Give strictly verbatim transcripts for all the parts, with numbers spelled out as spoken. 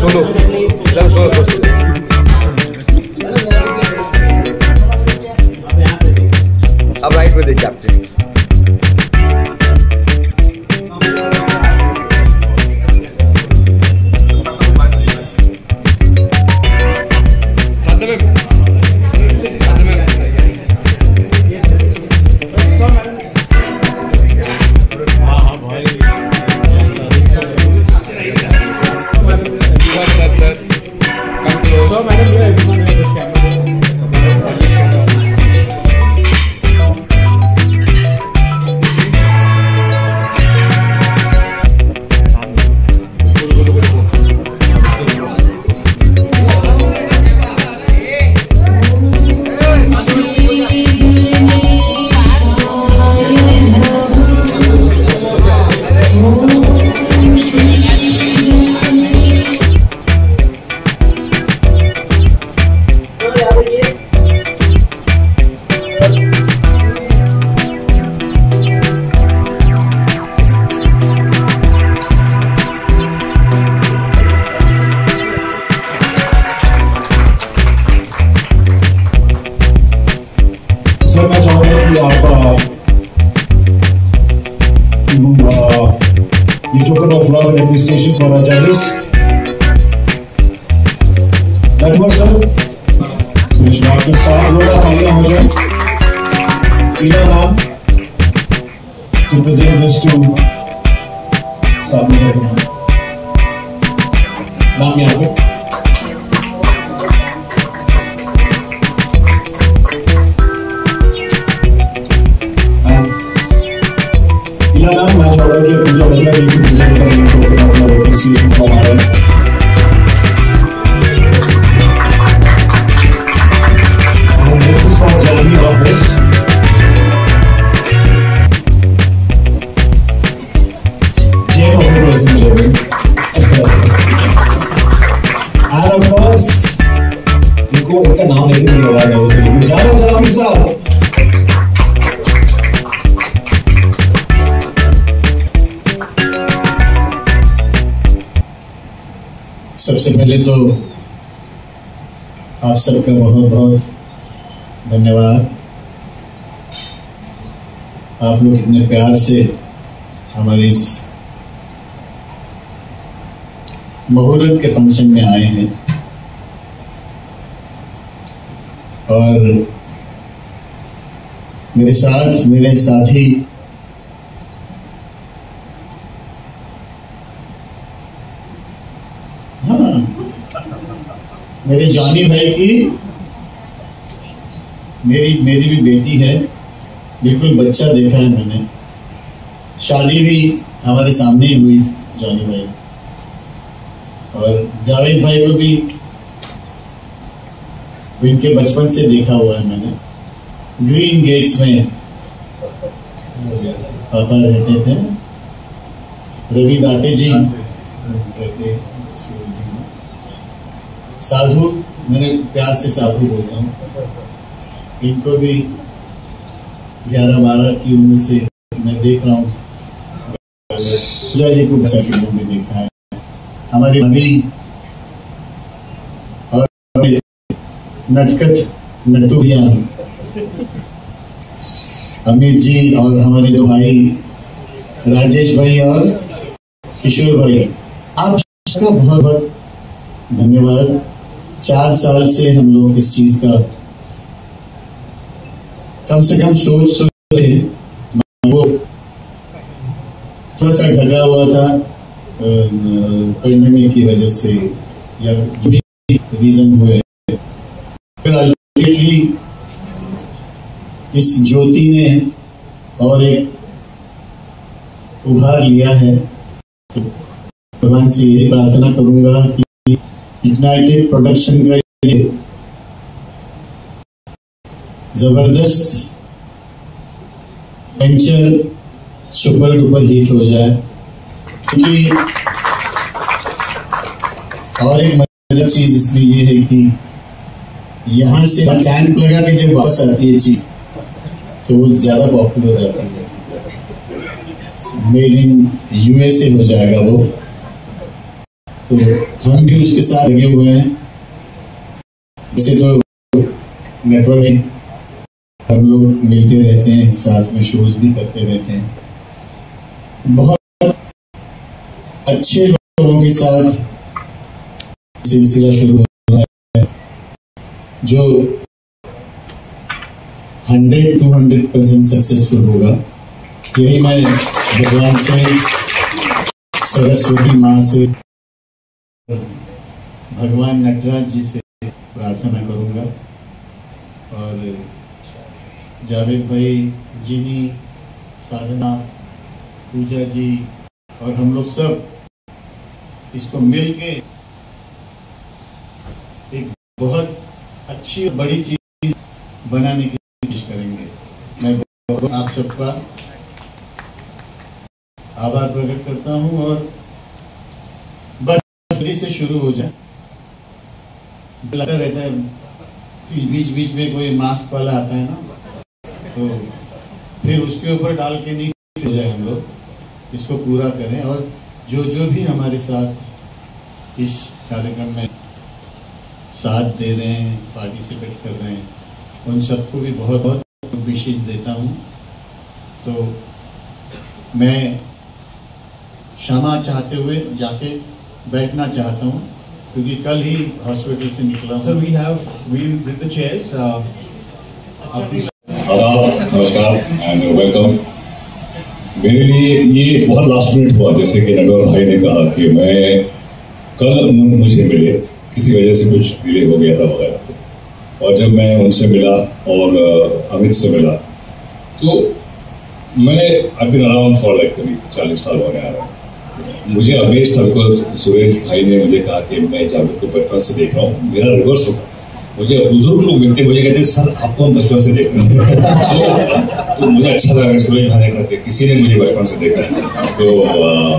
सुनो सुनो सुनो अब राइट में देखिए आपने सर मैं चाहूँगा कि आप ये token of love and appreciation for our जजेस नेटवर्क सर सुरेश आपके साथ बोला तालियां हो जाए पीला नाम टू प्रेजेंट दिस टू सामने से नाम यहाँ पे नाम मैं चाहूँगा कि पूजा बत्रा जी को प्रेजेंट करेंगे token of love appreciation for our and this is for Jeremy August. Jane of the present Jeremy. And of course, इनको उनका नाम नहीं मिल रहा है उसे लेकिन जानो जाओ मेरे साथ सबसे पहले तो आप सबका बहुत बहुत धन्यवाद। आप लोग इतने प्यार से हमारे इस मुहूर्त के फंक्शन में आए हैं और मेरे साथ मेरे साथी हाँ मेरे जानी भाई की मेरी मेरी भी बेटी है, बिल्कुल बच्चा देखा है मैंने। शादी भी हमारे सामने ही हुई थी जानी भाई और जावेद भाई को भी इनके बचपन से देखा हुआ है मैंने। ग्रीन गेट्स में पापा रहते थे, रवि दाते जी कहते साधु, मैंने प्यार से साधु बोलता हूँ। इनको भी ग्यारह बारह की उम्र से मैं देख रहा हूँ। पूजा जी को बसा फिल्मों में देखा है, हमारी मम्मी और नटखट नट्टू भैया अमित जी और हमारे दो भाई राजेश भाई और किशोर भाई, आप सबका बहुत बहुत धन्यवाद। चार साल से हम लोग इस चीज का कम से कम सोच तो रहे, वो थोड़ा सा ढका हुआ था पढ़ने की वजह से या जो भी रीजन हुए, फिर अल्टीमेटली इस ज्योति ने और एक उभार लिया है। तो भगवान से यही प्रार्थना करूंगा कि इग्नाइटेड प्रोडक्शन का ये जबरदस्त वेंचर सुपर डुपर हिट हो जाए, क्योंकि और एक मजेदार चीज इसमें ये है कि यहाँ से टैंक लगा के जब वापस आती है चीज तो वो ज्यादा पॉपुलर हो जाती है। मेड इन यूएसए हो जाएगा वो, तो हम भी उसके साथ लगे हुए हैं। वैसे तो नेटवर्क में हम लोग मिलते रहते हैं, साथ में शोज भी करते रहते हैं। बहुत अच्छे लोगों के साथ सिलसिला शुरू हो रहा है जो hundred two hundred percent successful होगा। यही मैं भगवान से, सरस्वती माँ से, भगवान नटराज जी से प्रार्थना करूंगा। और जावेद भाई, जिनी, साधना, पूजा जी और हम लोग सब इसको मिलके एक बहुत अच्छी और बड़ी चीज बनाने की कोशिश करेंगे। मैं बहुत आप सबका आभार प्रकट करता हूं और बस जल्दी से शुरू हो जाए। लगता रहता है बीच बीच में कोई मास्क वाला आता है ना, तो फिर उसके ऊपर डाल के नहीं हो जाए, हम लोग इसको पूरा करें। और जो जो भी हमारे साथ इस कार्यक्रम में साथ दे रहे हैं, पार्टिसिपेट कर रहे हैं, उन सबको भी बहुत बहुत विशेष देता हूँ। तो मैं क्षमा चाहते हुए जाके बैठना चाहता हूँ क्योंकि कल ही हॉस्पिटल से निकला हूँ। Sir we have we with the chairs. आदाब, नमस्कार एंड वेलकम। मेरे लिए ये बहुत लास्ट मिनट हुआ, जैसे कि नटवर भाई ने कहा कि मैं कल मुझे मिले, किसी वजह से कुछ डिले हो गया था वगैरह। तो और जब मैं उनसे मिला और अमित से मिला तो मैं अभी अराउंड फॉर लाइक करीब चालीस साल होने आ रहा हूँ। मुझे अमेज था बिकॉज सुरेश भाई ने मुझे कहा कि मैं जावेद को बचपन से देख रहा हूँ। मेरा रिवर्स होता, मुझे बुजुर्ग लोग मिलते मुझे कहते सर आपको हम बचपन से देख रहे हैं। so, तो मुझे अच्छा लगा सुरेश भाई ने कहा कि किसी ने मुझे बचपन से देखा है। तो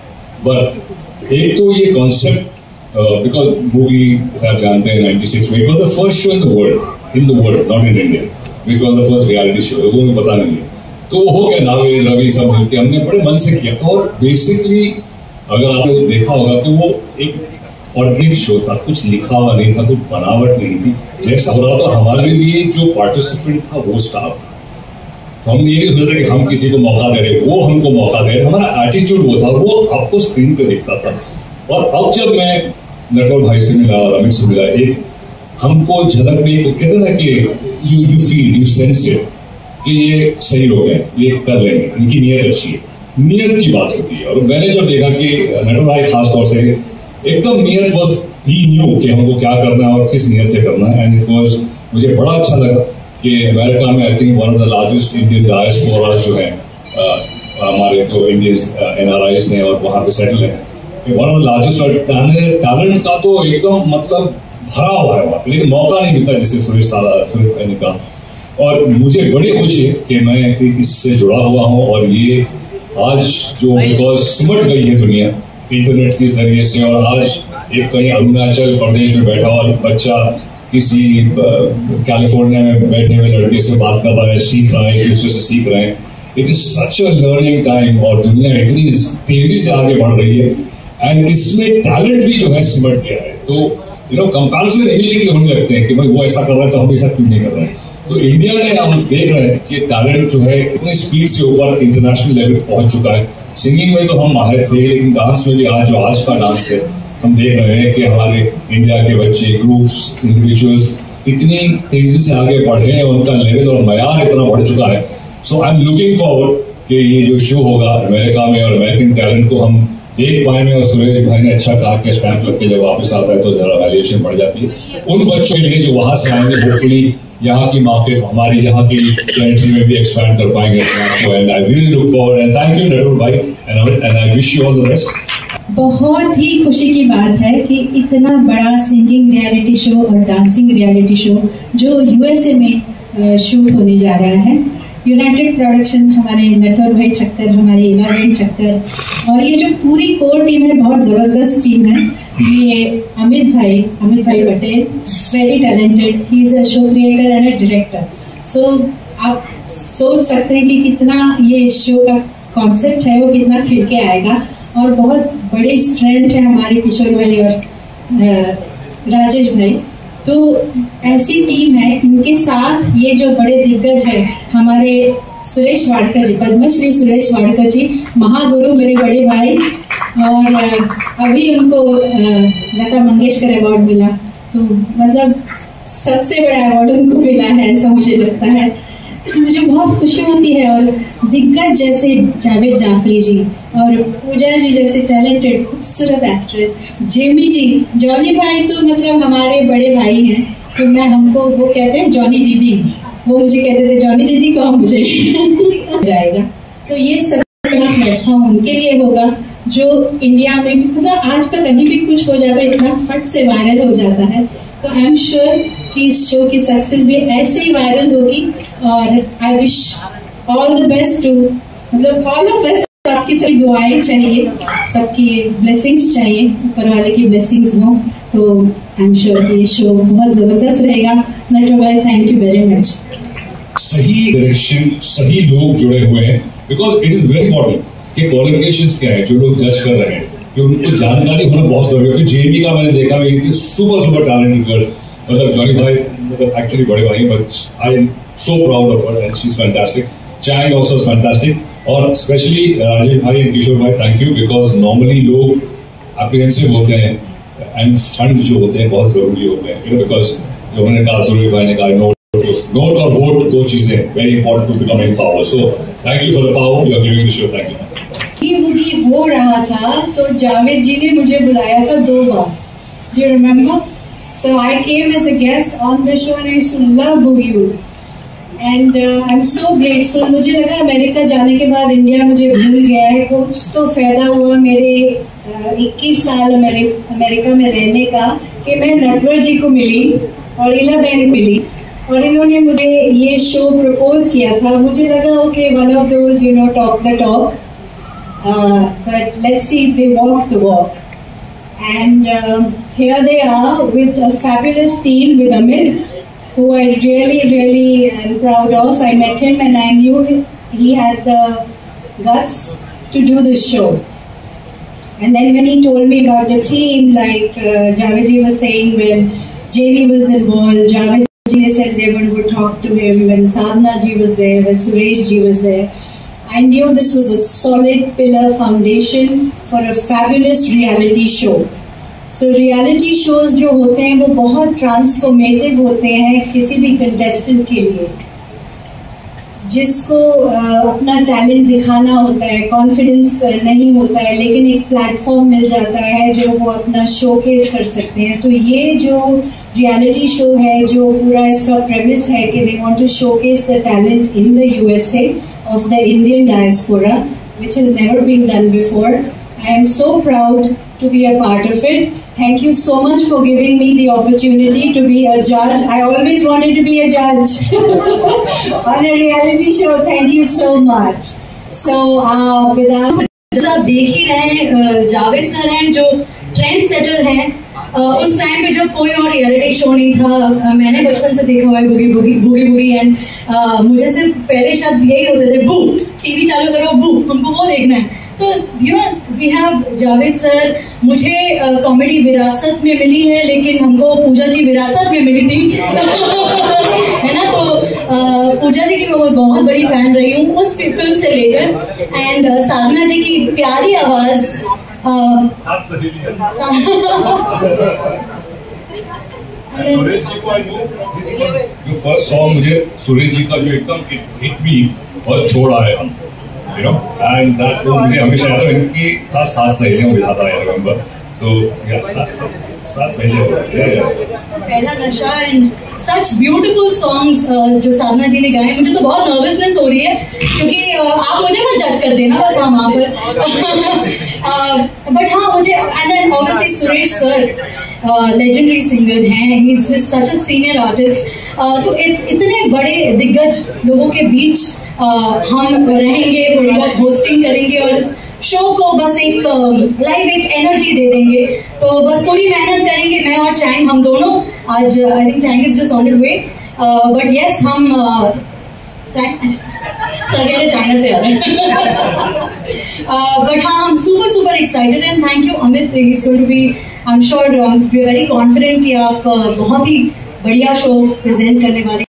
बट एक तो ये कॉन्सेप्ट बिकॉज मूवी आप जानते हैं नाइन्टी सिक्स में it was the first show in the world in the world not in India, which was the first reality show. लोगों को पता नहीं है, तो हो गया नावेद रवि सब मिलकर हमने बड़े मन से किया था। और बेसिकली अगर आपने देखा होगा कि वो एक ऑर्गेनिक शो था, कुछ लिखा हुआ नहीं था, कुछ बनावट नहीं थी, जैसा हो रहा था हमारे लिए जो पार्टिसिपेंट था वो स्टाफ था। तो हमने ये नहीं सोचा कि हम किसी को मौका दे रहे, वो हमको मौका दे रहे, हमारा एटीट्यूड वो था, वो आपको स्क्रीन पे दिखता था। और अब जब मैं नटवर भाई से मिला और अमित से मिला, एक हमको झलक में कहते ना कि you you feel you sense it कि ये सही लोग हैं, ये कर लेंगे, इनकी नीयत अच्छी है, नीयत की बात होती है। और मैंने जब देखा कि नटवर भाई खास तौर से एकदम नीयत बस ही न्यू कि हमको क्या करना है और किस नीयत से करना है। एंड इट वाज मुझे बड़ा अच्छा लगा कि अमेरिका में I think one of the largest Indian diasporas जो है हमारे जो इंडियंस एनआरआईज हैं और वहाँ पे सेटल है, वन ऑफ द लार्जेस्ट। और टैलेंट का तो एकदम मतलब भरा हुआ है वहाँ, लेकिन मौका नहीं मिलता जिससे सुरेश सारा सुरेश ने कहा। और मुझे बड़ी खुशी है कि मैं इससे जुड़ा हुआ हूँ। और ये आज जो बिकॉज सिमट गई है दुनिया इंटरनेट के जरिए से, और आज एक कहीं अरुणाचल प्रदेश में बैठा हुआ बच्चा किसी कैलिफोर्निया में बैठे हुए लड़के से बात कर रहा है, सीख रहा है, एक दूसरे से सीख रहे हैं। It is such a learning time और दुनिया इतनी तेजी से आगे बढ़ रही है एंड इसमें टैलेंट भी जो है सिमट गया है। तो यू नो कंपैरिजन इमीडिएटली होने लगते हैं कि भाई वो ऐसा कर रहा है तो हम ऐसा क्यों नहीं कर रहे हैं। तो इंडिया ने हम देख रहे हैं कि टैलेंट जो है इतने स्पीड से ऊपर इंटरनेशनल लेवल पहुंच चुका है। सिंगिंग में तो हम माहिर थे, लेकिन डांस में भी आज जो आज का डांस है हम देख रहे हैं कि हमारे इंडिया के बच्चे, ग्रुप्स, इंडिविजुअल्स इतनी तेजी से आगे बढ़े हैं, उनका लेवल और मयार इतना बढ़ चुका है। So I am looking forward कि ये जो शो होगा अमेरिका में और अमेरिकन टैलेंट को हम देख पाएंगे। और सुरेश भाई ने अच्छा कहा कि स्टैंप लग के जब वापस आता है तो जरा वैल्यूएशन बढ़ जाती है उन बच्चों के लिए जो वहां से आएंगे। होपफुली यहाँ की मार्केट हमारी यहाँ की टेरिटरी में भी एक्सपैंड कर पाएंगे अपने। And I really look forward and thank you Natwar भाई and and I wish you all the best. बहुत ही खुशी की बात है कि इतना बड़ा सिंगिंग रियलिटी शो और डांसिंग रियलिटी शो जो यूएसए में शूट होने जा रहा है, यूनाइटेड प्रोडक्शन, हमारे नटवर भाई ठक्कर, हमारे इलावेन ठक्कर और ये जो पूरी कोर टीम है, बहुत जबरदस्त टीम है। ये अमित भाई अमित भाई Patel, very talented, he is a show creator and a director. So आप सोच सकते हैं कि कितना ये शो का कॉन्सेप्ट है वो कितना खिल के आएगा। और बहुत बड़ी स्ट्रेंथ है हमारे किशोर भाई और राजेश भाई। तो ऐसी टीम है, इनके साथ ये जो बड़े दिग्गज है हमारे सुरेश वाडकर जी, पद्मश्री सुरेश वाडकर जी, महागुरु मेरे बड़े भाई, और अभी उनको लता मंगेशकर अवार्ड मिला, तो मतलब सबसे बड़ा अवार्ड उनको मिला है ऐसा मुझे लगता है। तो मुझे बहुत खुशी होती है। और दिग्गज जैसे जावेद जाफरी जी और पूजा जी जैसे टैलेंटेड खूबसूरत एक्ट्रेस, जेमी जी, जॉनी भाई तो मतलब हमारे बड़े भाई हैं, तो मैं हमको वो कहते हैं जॉनी दीदी, वो मुझे कहते थे जॉनी दीदी कहो मुझे जाएगा। तो ये सब प्लेटफॉर्म उनके लिए होगा जो इंडिया में भी मतलब आजकल कहीं भी कुछ हो जाता है इतना फट से वायरल हो जाता है। तो आई एम श्योर कि इस शो की सक्सेस भी ऐसे ही वायरल होगी। और I wish all the best to मतलब ऑल ऑफ अस, आपकी सभी दुआएं चाहिए, सबकी ब्लेसिंग्स चाहिए, ऊपर वाले की ब्लेसिंग्स हो, तो आई एम श्योर कि ये शो बहुत जबरदस्त रहेगा। नटवर भाई थैंक यू वेरी मच। सही डायरेक्शन, सही लोग जुड़े हुए हैं, because it is very important कि क्वालिफिकेशंस क्या है जो लोग जज कर रहे हैं, कि उनको जानकारी होना बहुत जरूरी है। जेबी का मैंने देखा हुई थी, सुपर सुपर टैलेंटेड गर्ल, मतलब जॉनी भाई मतलब एक्चुअली बड़े भाई, but I am so proud of her and she is fantastic. Chai also is fantastic, और स्पेशली राजेश भाई एंड किशोर भाई थैंक यू, बिकॉज नॉर्मली लोग अप्रीहेंसिव होते हैं एंड फंड जो होते हैं बहुत जरूरी होते हैं, यू नो, बिकॉज जो मैंने कहा सुरेश भाई ने कहा नोट नोट और वोट दो चीजें very important to become in power. So thank you for the power you are giving the show. Thank you. Boogie हो रहा था तो जावेद जी ने मुझे बुलाया था दो बार, do you remember? So I came as a guest on the show and I used to love Boogie Woogie and I am so grateful. मुझे लगा अमेरिका जाने के बाद इंडिया मुझे भूल गया है, कुछ तो फायदा हुआ मेरे इक्कीस साल अमेरिका में रहने का कि मैं नटवर जी को मिली और इला बहन को मिली, और इन्होंने मुझे ये शो प्रपोज किया था। मुझे लगा okay one of those you know talk the talk, Uh, but let's see if they walk the walk. And um, here they are with a fabulous team, with Amit, who I really, really am proud of. I met him and I knew he had the guts to do this show. And then when he told me about the team, like uh, Javed ji was saying, when Jamie was involved, Javed ji said they were going to go talk to him, when Sadhna ji was there, when Suresh ji was there. I knew this was a solid pillar foundation for a fabulous reality show. So reality shows जो होते हैं वो बहुत transformative होते हैं किसी भी contestant के लिए, जिसको अपना टैलेंट दिखाना होता है, कॉन्फिडेंस नहीं होता है, लेकिन एक प्लेटफॉर्म मिल जाता है जो वो अपना शोकेस कर सकते हैं। तो ये जो रियलिटी शो है, जो पूरा इसका प्रेमिस है कि they want to showcase the talent in the USA of the Indian diaspora, which has never been done before. I am so proud to be a part of it. Thank you so much for giving me the opportunity to be a judge. I always wanted to be a judge on a reality show. Thank you so much. So, uh, without जैसा आप देख ही रहे हैं, Javed sir हैं जो trend setter हैं। उस time पे जब कोई और रियलिटी शो नहीं था, मैंने बचपन से देखा हुआ है boogie boogie boogie boogie and मुझे सिर्फ पहले शब्द यही होते थे, बू, टीवी चालू करो, बू, हमको वो देखना है। तो you know we have Javed sir. मुझे कॉमेडी uh, विरासत में मिली है, लेकिन हमको पूजा जी विरासत में मिली थी है ना। तो uh, पूजा जी की मैं बहुत बड़ी फैन रही हूँ उस फिल्म से लेकर, एंड uh, साधना जी की प्यारी आवाज, सुरेश जी को जो फर्स्ट सॉन्ग मुझे सुरेश जी का जो एकदम हिट भी और छोड़ आया, यू नो, एंड दैट तो मुझे हमेशा याद है। इनकी खास सात सहेलियों में था, आई रिमेम्बर। तो सात सहेलियों पहला नशा एंड सच ब्यूटीफुल सॉन्ग्स जो साधना जी ने गाए। मुझे तो बहुत नर्वसनेस हो रही है क्योंकि uh, आप मुझे मत जज कर देना बस हम वहाँ पर बट हाँ मुझे, and then obviously Suresh sir legendary singer हैं, he is just such a senior artist. तो इतने बड़े दिग्गज लोगों के बीच uh, हम रहेंगे, थोड़ी बहुत होस्टिंग करेंगे और इस शो को बस एक लाइव uh, एक एनर्जी दे देंगे। तो बस पूरी मेहनत करेंगे, मैं और चैंग, हम दोनों। आज I think Chang is just on his way, but yes हम uh, चैंग सर कह रहे चाइना से आ रहे हैं बट हाँ हम super super excited and thank you Amit is going to be I am sure we are very confident कि आप uh, बहुत ही बढ़िया शो प्रेजेंट करने वाले